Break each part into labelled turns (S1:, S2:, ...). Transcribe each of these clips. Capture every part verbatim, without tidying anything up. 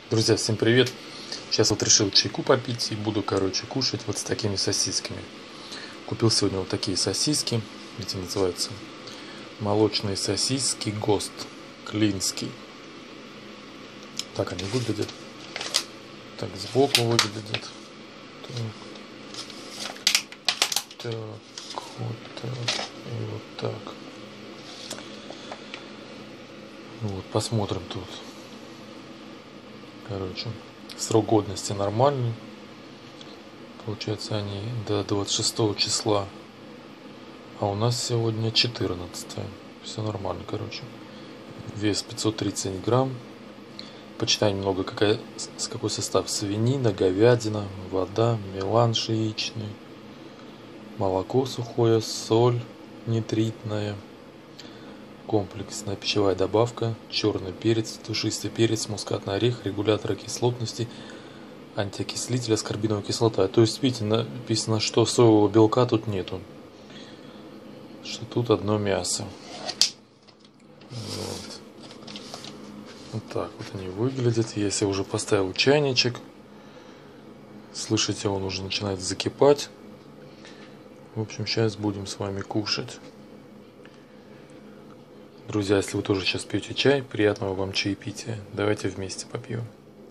S1: Друзья, всем привет! Сейчас вот решил чайку попить и буду, короче, кушать вот с такими сосисками. Купил сегодня вот такие сосиски. Эти называются молочные сосиски ГОСТ. Клинский. Так они выглядят. Так сбоку выглядят. Так, так вот так и вот так. Вот, посмотрим тут. Короче, срок годности нормальный. Получается, они до двадцать шестого числа. А у нас сегодня четырнадцатое. Все нормально, короче. Вес пятьсот тридцать грамм. Почитаем немного, какая, с какой состав. Свинина, говядина, вода, меланж яичный, молоко сухое, соль нитритная, комплексная пищевая добавка, черный перец, душистый перец, мускатный орех, регулятор кислотности, антиокислитель, аскорбиновая кислота. То есть, видите, написано, что соевого белка тут нету, что тут одно мясо. Вот. Вот так вот они выглядят. Я себе уже поставил чайничек. Слышите, он уже начинает закипать. В общем, сейчас будем с вами кушать. Друзья, если вы тоже сейчас пьете чай, приятного вам чаепития. Давайте вместе попьем.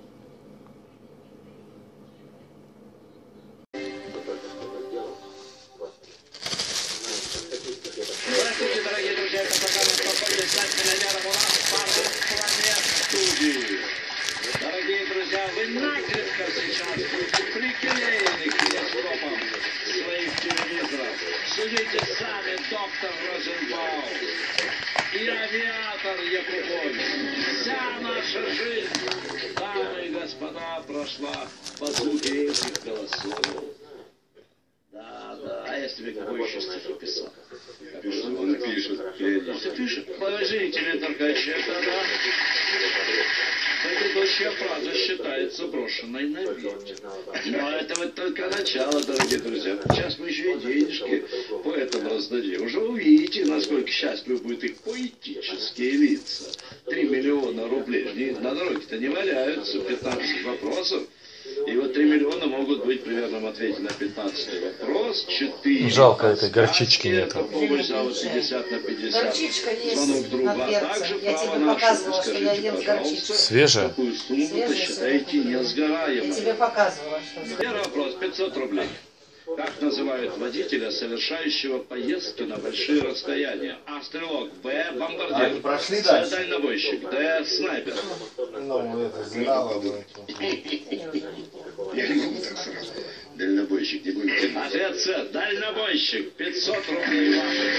S2: Здравствуйте, дорогие друзья, это программа «Спокойный сайт миллионера Мурат, парня планет студии». Дорогие друзья, вы накрепко сейчас будете приклеены к телескопам своих телевизоров. Судите сами, доктор Розенбаум и авиатор Якубович. Вся наша жизнь, дамы и господа, прошла по звуке этих голосов. Да, да, а я себе какой еще стих писал?
S3: Пишет, он пишет.
S2: Все пишет. Положите мне только чека, да. Предыдущая фраза считается брошенной на ветер. Но это вот только начало, дорогие друзья. Сейчас мы еще и денежки поэтому раздадим. Уже увидите, насколько счастливы будут их поэтические лица. Три миллиона рублей. Они на дороге-то не валяются. пятнадцать вопросов. И вот три миллиона могут быть примерно в ответе на пятнадцатый вопрос. четыре.
S1: Жалко, этой горчички нет.
S2: Это помощь за вот пятьдесят на пятьдесят.
S4: Горчичка есть
S2: Звонок другу,
S4: на
S2: а
S4: перце.
S2: также
S4: Я
S2: право
S4: тебе
S2: наше.
S4: показывала, что я
S2: Скажите,
S4: ем
S2: пожалуйста,
S4: горчичку.
S1: Свежая?
S2: какую сумму
S4: Свежая,
S2: посчитаете
S4: свежая.
S2: несгораемой?
S4: Я тебе показывала, что...
S2: Первый вопрос. пятьсот рублей. Как называют водителя, совершающего поездки на большие расстояния? А. Стрелок. Б. Бомбардир.
S3: Они прошли
S2: С.
S3: дальше?
S2: Дальнобойщик. Д. Снайпер.
S3: Ну, это знала бы. Я не могу так сразу. Дальнобойщик, не будем тянуть.
S2: Ответ С. Дальнобойщик. пятьсот рублей ваши.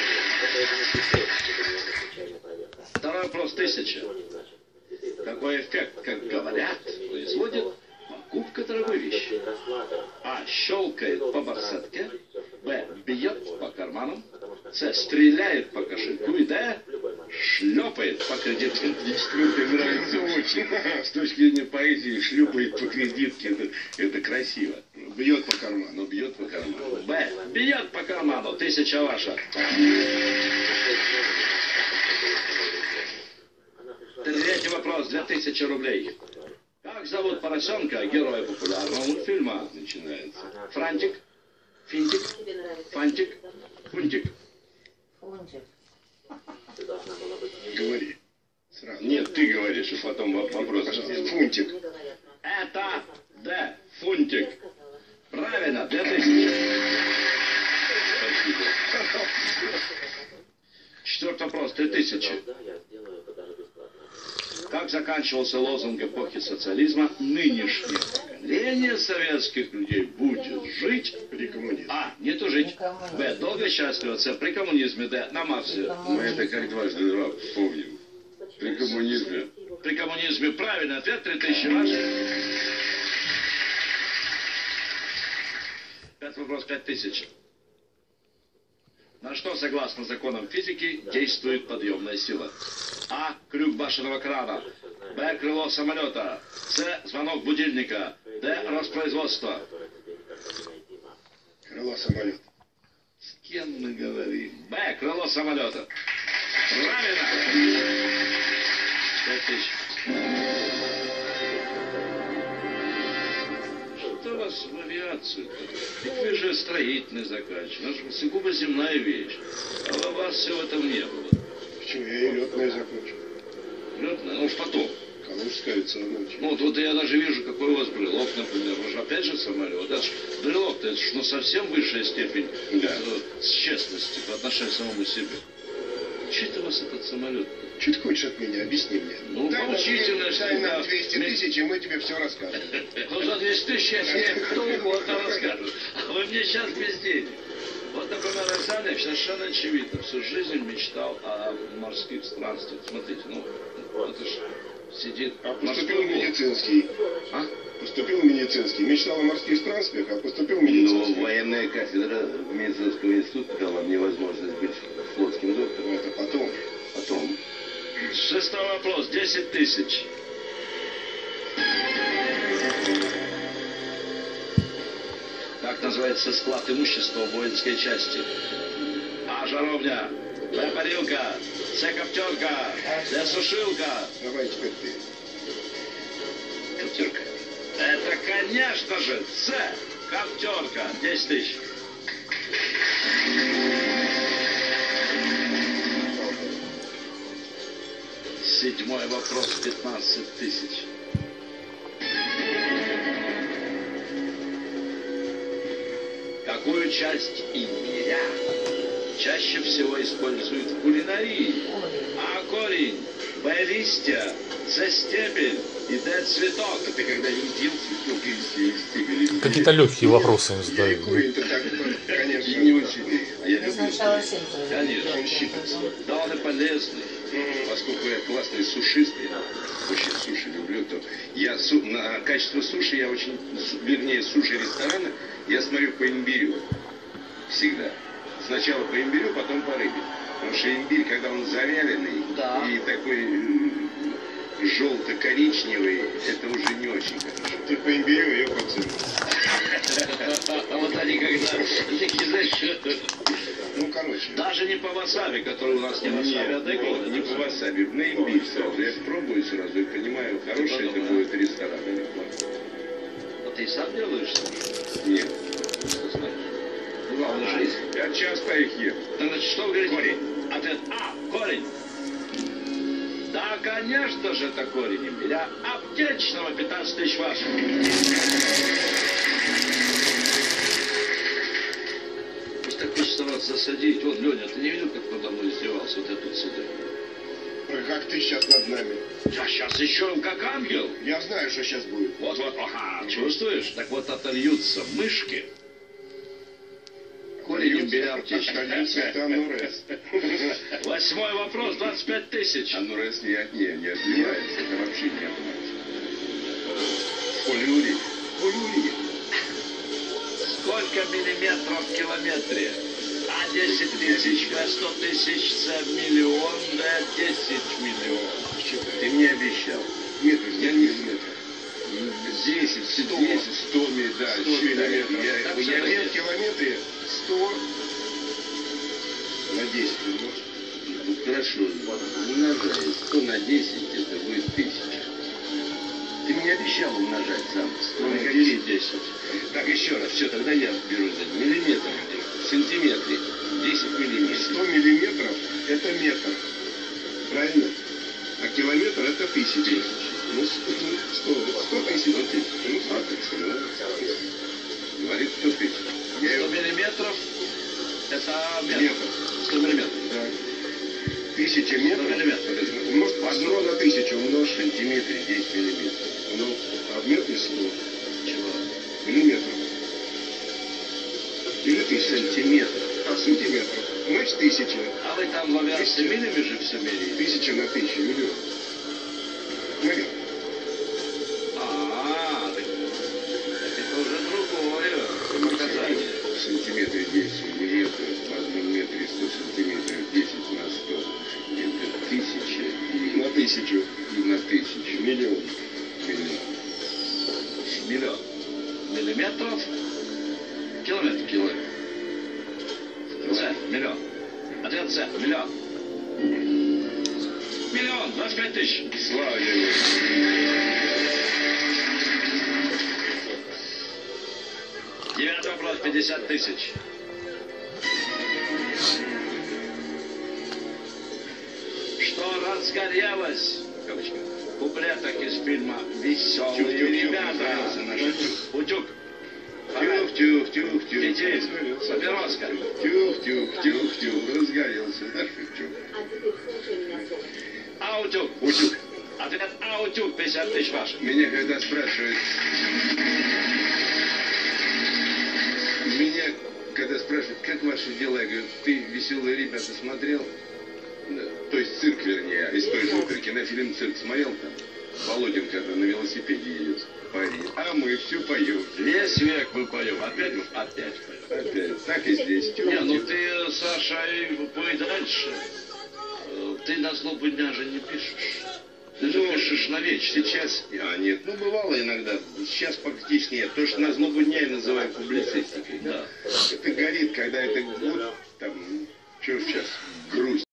S2: Второй вопрос. Тысяча. Какой эффект, как говорят, производит покупка дорогой вещи? А. Щелкает по барсетке. Б. Бьет по карманам. С. Стреляет по кошельку. И Д. Шлепает по кредитке.
S3: Мне нравится очень. С точки зрения поэзии, шлепает по кредитке. Это, это красиво. Бьет по карману, бьет по карману.
S2: Б. Бьет по карману. Тысяча ваша. Третий вопрос. Две тысячи рублей. Как зовут поросенка, героя популярного мультфильма?
S3: Начинается.
S2: Франтик, Финтик, Фантик, Фунтик.
S4: Фунтик.
S3: Говори. Сразу. Нет, ты говоришь, и потом вопрос. Фунтик.
S2: Это Д. Фунтик. Правильно, две тысячи. Четвертый вопрос. Три тысячи. Как заканчивался лозунг эпохи социализма? Нынешнее поколение советских людей будет жить при коммунизме. А. Не тужить. Б. Долго и счастливо. С. При коммунизме. Д. На Марсе.
S3: Мы это как дважды два помним. При коммунизме.
S2: При коммунизме. Правильный ответ. Три тысячи ваши. Пятый вопрос. Пять тысяч. На что, согласно законам физики, действует подъемная сила? А. Крюк башенного крана. Б. Крыло самолета. С. Звонок будильника. Д. Распроизводство.
S3: Крыло самолета.
S2: С кем мы говорим? Б. Крыло самолета. Правильно. Пять тысяч. это? Ведь вы же строительный заказчик, это же сугубо земная вещь. А у вас все в этом не было.
S3: Почему? Я и летное закончил.
S2: Летное? Ну уж потом.
S3: Калужская цена.
S2: Ну вот, вот я даже вижу, какой у вас брелок, например. Вы же опять же самолет. Это ж брелок-то, это ж ну, совсем высшая степень
S3: Да.
S2: э, с честности по отношению к самому себе. Че это у вас этот самолет?
S3: Что ты хочешь от меня? Объясни мне.
S2: Ну,
S3: дай
S2: поучительно,
S3: нам,
S2: что
S3: дай нам
S2: да.
S3: двести тысяч, и мы тебе все расскажем.
S2: Ну, за двести тысяч я себе кто угодно расскажет. А вы мне сейчас без денег. Вот, например, Александр совершенно очевидно, всю жизнь мечтал о морских странствиях. Смотрите, ну, это ж сидит...
S3: А поступил в
S2: морской
S3: медицинский.
S2: А?
S3: Поступил в медицинский. Мечтал о морских странствиях, а поступил в
S5: Ну,
S3: медицинский.
S5: военная кафедра медицинского института дала мне возможность быть флотским доктором.
S3: Это потом.
S5: Потом.
S2: Шестой вопрос. Десять тысяч. Как называется склад имущества в воинской части? А жаровня, Б парилка, С коптерка, Д сушилка.
S3: Давай теперь ты.
S2: Коптерка. Это, конечно же, С коптерка. Десять тысяч. Седьмой вопрос. Пятнадцать тысяч. Какую часть имбиря чаще всего используют в кулинарии? А корень, Б листья, С стебель и Д цветок.
S3: Ты когда-нибудь ел цветок или стебель?
S1: Какие-то легкие вопросы им задают.
S3: Курень-то так, конечно,
S5: Не очень. А я
S4: Ты
S5: люблю
S4: сначала
S5: цветы.
S4: семь
S2: Конечно.
S3: Он щипится.
S2: Да, он и полезный.
S5: Поскольку я классный сушист, я очень суши люблю, то я су- на качество суши я очень, су- вернее, суши ресторана я смотрю по имбирю. Всегда. Сначала по имбирю, потом по рыбе. Потому что имбирь, когда он завяленный
S2: Да.
S5: и такой э, желто-коричневый, это уже не очень хорошо.
S3: Ты по имбирю, ее по цену.
S2: А вот они когда такие, знаешь,
S3: Ну, короче.
S2: даже не по васаби, который у нас не васаби, а
S5: Нет,
S2: декор.
S5: не по васаби, на имбирь сразу. Я пробую сразу и понимаю, хороший это будет ресторан или плохой.
S2: А ты сам делаешь?
S5: Нет.
S2: Что знаешь? Главное жизнь.
S5: Я часто их ем.
S2: Значит, что вы говорите? Корень. Ответ А. Корень. Да, конечно же, это корень имбиря. Аптечного пятнадцать тысяч ваших. Просто так хочется вас засадить. Вот, Леня, ты не видел, как надо мной издевался вот этот сюда?
S3: Ой, как ты сейчас над нами.
S2: Я сейчас еще как ангел.
S3: Я знаю, что сейчас будет.
S2: Вот-вот, ага, чувствуешь? Так вот отольются мышки. Корень имбиря аптечный.
S3: Отольются, это анурез.
S2: Восьмой вопрос, двадцать пять тысяч.
S5: Анурез не, не, не отливается, это вообще не отливается. Полиурит. Полиурит.
S2: Сколько миллиметров в километре? А десять тысяч, Б сто тысяч, С миллион, Д десять миллионов.
S5: Ты мне обещал.
S3: Нет,
S5: Я не знаю. десять,
S3: Сто.
S5: десять, сто, да,
S3: сто
S5: еще да,
S3: миллиметров.
S5: я,
S3: Так
S5: я,
S3: что
S5: я,
S3: в километре сто на десять умножь.
S5: ну, хорошо, умножай. сто на десять, это будет тысяча. Ты мне обещал умножать сам. сто
S2: Ну,
S5: на
S2: какие
S5: десять.
S2: десять?
S5: Так, еще раз, все, тогда я беру за миллиметр. В сантиметре. десять миллиметров.
S3: сто миллиметров это метр. Правильно? А километр это тысяча. Ну, сто, сто тысяч.
S5: сто тысяч. Ну, сто тысяч. Ну, говорит сто тысяч. Я
S2: сто
S5: его...
S2: миллиметров это метр.
S3: Метр.
S2: сто миллиметров.
S3: Да. Тысяча
S2: сто
S3: метров.
S2: миллиметров.
S3: Умножь по сто на тысячу. Умножь.
S5: В сантиметре десять миллиметров.
S3: Ну, а в метре сто
S2: Чего?
S3: миллиметров. Или тысяча.
S5: Сантиметр.
S3: А сантиметров. Значит, тысяча.
S2: А вы там в авиации милями же все меряете?
S3: Тысяча на тысячу. Миллион. Наверное.
S2: А, так это уже другое показание.
S5: В сантиметре десять миллиметров. В одном метре сто сантиметров. десять на сто. Это тысяча. И
S3: На тысячу.
S5: и на тысячу.
S3: Миллион.
S5: Миллион.
S2: Миллион. Миллиметров. Километр.
S5: Километр.
S2: С. Миллион. Ответ С. Миллион. Миллион. двадцать пять тысяч.
S5: Слава Богу.
S2: Девятый вопрос пятьдесят тысяч. Что разгорелось? В куплетах из фильма «Веселые ребята». Утюг.
S3: Тюх, тюх, тюх, тюх.
S2: Детей. Папироска.
S3: Тюх, тюх, тюх, тюх. Разгорелся. Наш утюг.
S2: А утюг?
S3: Утюг.
S2: Ответ А утюг. пятьдесят тысяч ваших.
S3: Меня когда спрашивают... Меня когда спрашивают, как ваши дела, я говорю, ты «Веселые ребята» смотрел? Да. То есть цирк, вернее, из той же оперы. Кинофильм «Цирк» смотрел там? Володин, когда на велосипеде едет. Парень. А мы все поем.
S2: Весь век мы поем. Опять? Опять поем.
S3: Опять. Так и здесь. Тюх,
S2: Не, ну
S3: тюх.
S2: ты, Саша, и пой дальше. Э, Ты на злобу дня же не пишешь. Ты же
S3: Ну,
S2: пишешь навечно.
S3: Сейчас, а нет, ну бывало иногда. Сейчас практически нет. То, что на злобу дня я называю публицистикой.
S2: Да.
S3: Это горит, когда это вот там, что сейчас, грусть.